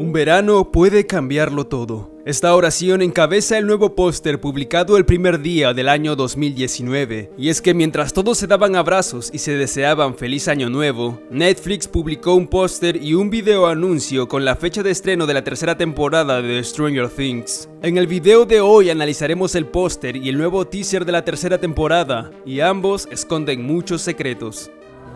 Un verano puede cambiarlo todo. Esta oración encabeza el nuevo póster publicado el primer día del año 2019. Y es que mientras todos se daban abrazos y se deseaban feliz año nuevo, Netflix publicó un póster y un video anuncio con la fecha de estreno de la tercera temporada de Stranger Things. En el video de hoy analizaremos el póster y el nuevo teaser de la tercera temporada, y ambos esconden muchos secretos.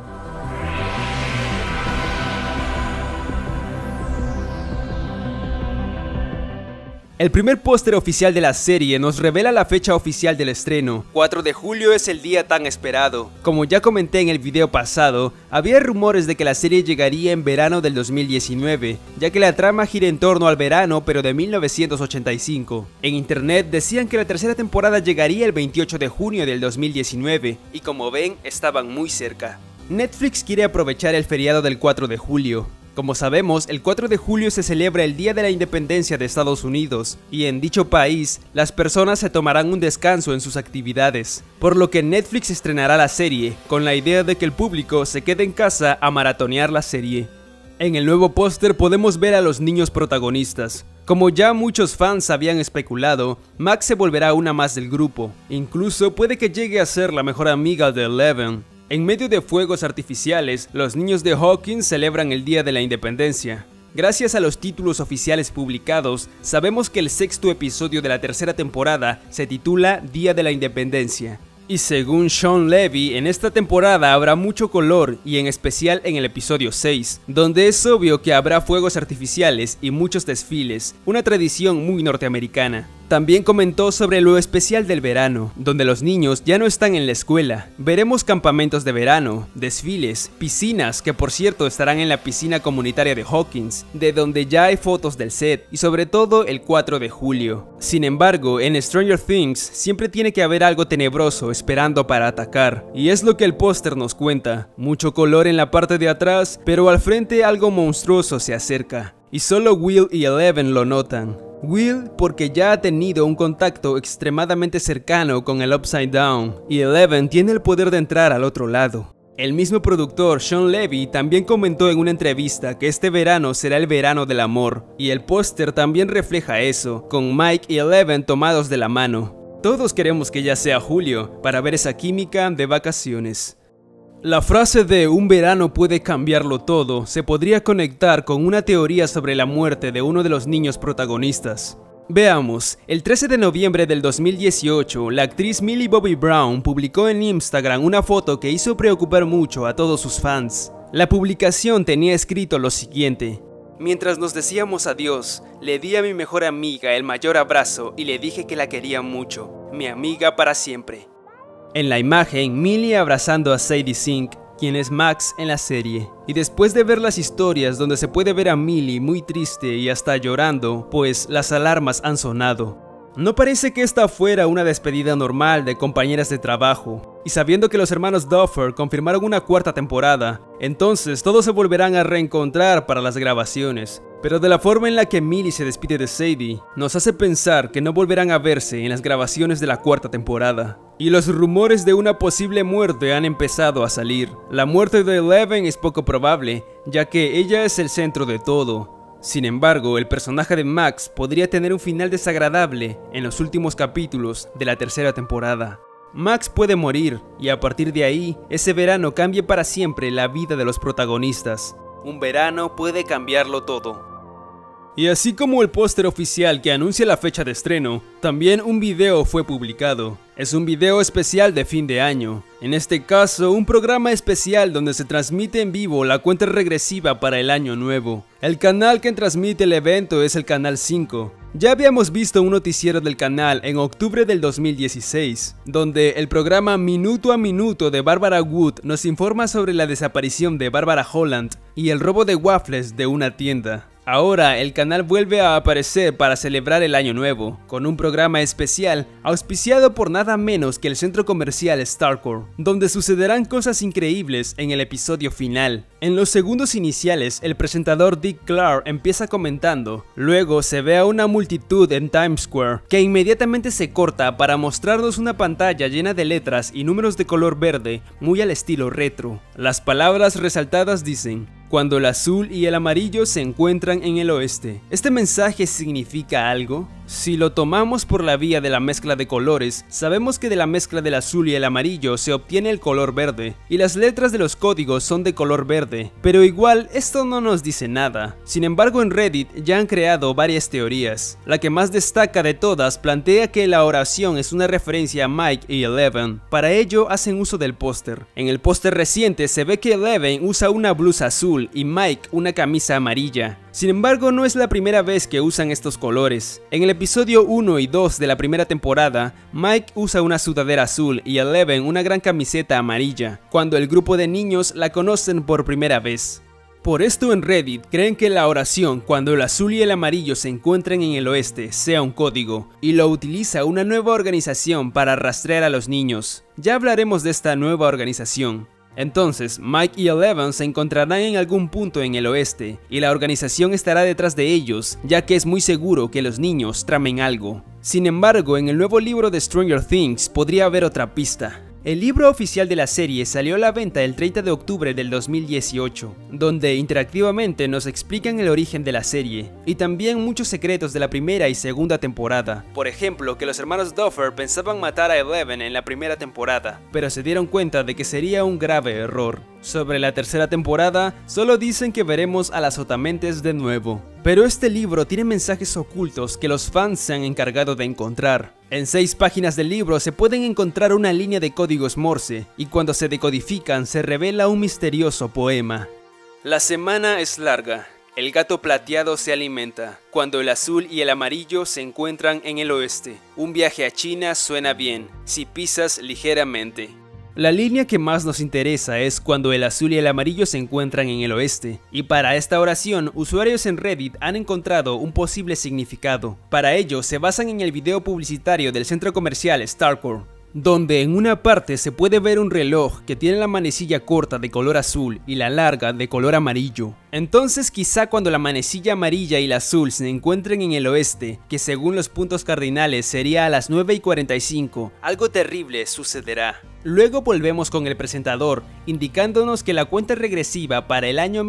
El primer póster oficial de la serie nos revela la fecha oficial del estreno. 4 de julio es el día tan esperado. Como ya comenté en el video pasado, había rumores de que la serie llegaría en verano del 2019, ya que la trama gira en torno al verano pero de 1985. En internet decían que la tercera temporada llegaría el 28 de junio del 2019, y como ven, estaban muy cerca. Netflix quiere aprovechar el feriado del 4 de julio. Como sabemos, el 4 de julio se celebra el Día de la Independencia de Estados Unidos, y en dicho país, las personas se tomarán un descanso en sus actividades, por lo que Netflix estrenará la serie, con la idea de que el público se quede en casa a maratonear la serie. En el nuevo póster podemos ver a los niños protagonistas. Como ya muchos fans habían especulado, Max se volverá una más del grupo, incluso puede que llegue a ser la mejor amiga de Eleven. En medio de fuegos artificiales, los niños de Hawkins celebran el Día de la Independencia. Gracias a los títulos oficiales publicados, sabemos que el sexto episodio de la tercera temporada se titula Día de la Independencia. Y según Shawn Levy, en esta temporada habrá mucho color, y en especial en el episodio 6, donde es obvio que habrá fuegos artificiales y muchos desfiles, una tradición muy norteamericana. También comentó sobre lo especial del verano, donde los niños ya no están en la escuela. Veremos campamentos de verano, desfiles, piscinas, que por cierto estarán en la piscina comunitaria de Hawkins, de donde ya hay fotos del set, y sobre todo el 4 de julio. Sin embargo, en Stranger Things siempre tiene que haber algo tenebroso esperando para atacar, y es lo que el póster nos cuenta. Mucho color en la parte de atrás, pero al frente algo monstruoso se acerca, y solo Will y Eleven lo notan. Will porque ya ha tenido un contacto extremadamente cercano con el Upside Down, y Eleven tiene el poder de entrar al otro lado. El mismo productor Shawn Levy también comentó en una entrevista que este verano será el verano del amor, y el póster también refleja eso, con Mike y Eleven tomados de la mano. Todos queremos que ya sea julio, para ver esa química de vacaciones. La frase de "un verano puede cambiarlo todo" se podría conectar con una teoría sobre la muerte de uno de los niños protagonistas. Veamos, el 13 de noviembre del 2018, la actriz Millie Bobby Brown publicó en Instagram una foto que hizo preocupar mucho a todos sus fans. La publicación tenía escrito lo siguiente: "Mientras nos decíamos adiós, le di a mi mejor amiga el mayor abrazo y le dije que la quería mucho, mi amiga para siempre". En la imagen, Millie abrazando a Sadie Sink, quien es Max en la serie. Y después de ver las historias donde se puede ver a Millie muy triste y hasta llorando, pues las alarmas han sonado. No parece que esta fuera una despedida normal de compañeras de trabajo, y sabiendo que los hermanos Duffer confirmaron una cuarta temporada, entonces todos se volverán a reencontrar para las grabaciones. Pero de la forma en la que Millie se despide de Sadie, nos hace pensar que no volverán a verse en las grabaciones de la cuarta temporada. Y los rumores de una posible muerte han empezado a salir. La muerte de Eleven es poco probable, ya que ella es el centro de todo. Sin embargo, el personaje de Max podría tener un final desagradable en los últimos capítulos de la tercera temporada. Max puede morir, y a partir de ahí, ese verano cambia para siempre la vida de los protagonistas. Un verano puede cambiarlo todo. Y así como el póster oficial que anuncia la fecha de estreno, también un video fue publicado. Es un video especial de fin de año. En este caso, un programa especial donde se transmite en vivo la cuenta regresiva para el año nuevo. El canal que transmite el evento es el Canal 5. Ya habíamos visto un noticiero del canal en octubre del 2016, donde el programa Minuto a Minuto de Barbara Wood nos informa sobre la desaparición de Barbara Holland y el robo de waffles de una tienda. Ahora el canal vuelve a aparecer para celebrar el año nuevo, con un programa especial auspiciado por nada menos que el centro comercial Starcore, donde sucederán cosas increíbles en el episodio final. En los segundos iniciales, el presentador Dick Clark empieza comentando, luego se ve a una multitud en Times Square, que inmediatamente se corta para mostrarnos una pantalla llena de letras y números de color verde, muy al estilo retro. Las palabras resaltadas dicen: cuando el azul y el amarillo se encuentran en el oeste. ¿Este mensaje significa algo? Si lo tomamos por la vía de la mezcla de colores, sabemos que de la mezcla del azul y el amarillo se obtiene el color verde, y las letras de los códigos son de color verde, pero igual esto no nos dice nada. Sin embargo, en Reddit ya han creado varias teorías. La que más destaca de todas plantea que la oración es una referencia a Mike y Eleven. Para ello hacen uso del póster. En el póster reciente se ve que Eleven usa una blusa azul y Mike una camisa amarilla. Sin embargo, no es la primera vez que usan estos colores. En el episodio 1 y 2 de la primera temporada, Mike usa una sudadera azul y Eleven una gran camiseta amarilla, cuando el grupo de niños la conocen por primera vez. Por esto en Reddit creen que la oración cuando el azul y el amarillo se encuentren en el oeste sea un código, y lo utiliza una nueva organización para rastrear a los niños. Ya hablaremos de esta nueva organización. Entonces, Mike y Eleven se encontrarán en algún punto en el oeste, y la organización estará detrás de ellos, ya que es muy seguro que los niños tramen algo. Sin embargo, en el nuevo libro de Stranger Things podría haber otra pista. El libro oficial de la serie salió a la venta el 30 de octubre del 2018, donde interactivamente nos explican el origen de la serie, y también muchos secretos de la primera y segunda temporada. Por ejemplo, que los hermanos Duffer pensaban matar a Eleven en la primera temporada, pero se dieron cuenta de que sería un grave error. Sobre la tercera temporada, solo dicen que veremos a las Otamentes de nuevo. Pero este libro tiene mensajes ocultos que los fans se han encargado de encontrar. En 6 páginas del libro se pueden encontrar una línea de códigos Morse, y cuando se decodifican se revela un misterioso poema. La semana es larga. El gato plateado se alimenta, cuando el azul y el amarillo se encuentran en el oeste. Un viaje a China suena bien, si pisas ligeramente. La línea que más nos interesa es cuando el azul y el amarillo se encuentran en el oeste, y para esta oración, usuarios en Reddit han encontrado un posible significado. Para ello, se basan en el video publicitario del centro comercial Starcore, donde en una parte se puede ver un reloj que tiene la manecilla corta de color azul y la larga de color amarillo. Entonces quizá cuando la manecilla amarilla y la azul se encuentren en el oeste, que según los puntos cardinales sería a las 9:45, algo terrible sucederá. Luego volvemos con el presentador, indicándonos que la cuenta regresiva para el año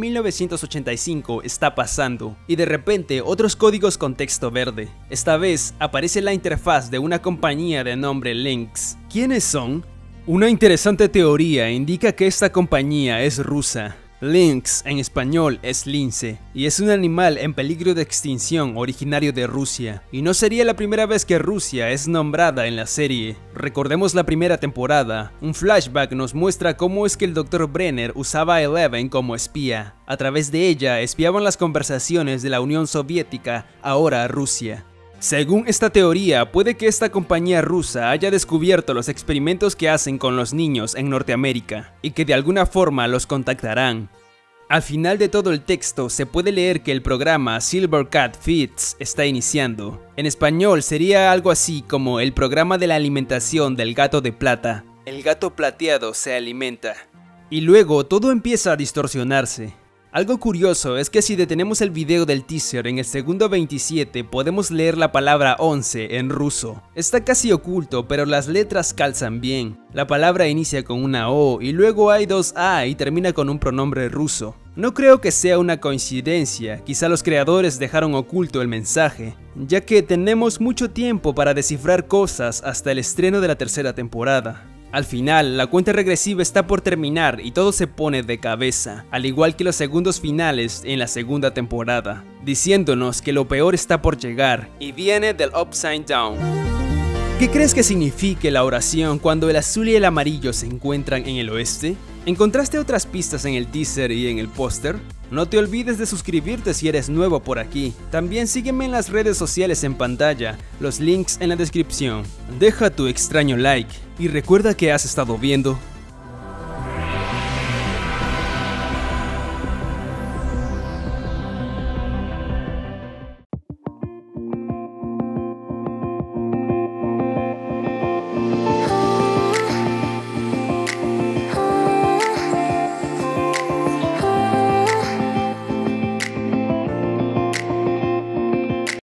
1985 está pasando, y de repente otros códigos con texto verde. Esta vez aparece la interfaz de una compañía de nombre Lynx. ¿Quiénes son? Una interesante teoría indica que esta compañía es rusa. Lynx en español es lince, y es un animal en peligro de extinción originario de Rusia, y no sería la primera vez que Rusia es nombrada en la serie. Recordemos la primera temporada, un flashback nos muestra cómo es que el Dr. Brenner usaba a Eleven como espía. A través de ella espiaban las conversaciones de la Unión Soviética, ahora Rusia. Según esta teoría, puede que esta compañía rusa haya descubierto los experimentos que hacen con los niños en Norteamérica, y que de alguna forma los contactarán. Al final de todo el texto se puede leer que el programa Silver Cat Feeds está iniciando. En español sería algo así como el programa de la alimentación del gato de plata. El gato plateado se alimenta. Y luego todo empieza a distorsionarse. Algo curioso es que si detenemos el video del teaser en el segundo 27 podemos leer la palabra 11 en ruso. Está casi oculto, pero las letras calzan bien. La palabra inicia con una O y luego hay 2 A y termina con un pronombre ruso. No creo que sea una coincidencia, quizá los creadores dejaron oculto el mensaje, ya que tenemos mucho tiempo para descifrar cosas hasta el estreno de la tercera temporada. Al final, la cuenta regresiva está por terminar y todo se pone de cabeza, al igual que los segundos finales en la segunda temporada, diciéndonos que lo peor está por llegar y viene del Upside Down. ¿Qué crees que signifique la oración cuando el azul y el amarillo se encuentran en el oeste? ¿Encontraste otras pistas en el teaser y en el póster? No te olvides de suscribirte si eres nuevo por aquí. También sígueme en las redes sociales en pantalla, los links en la descripción. Deja tu extraño like y recuerda que has estado viendo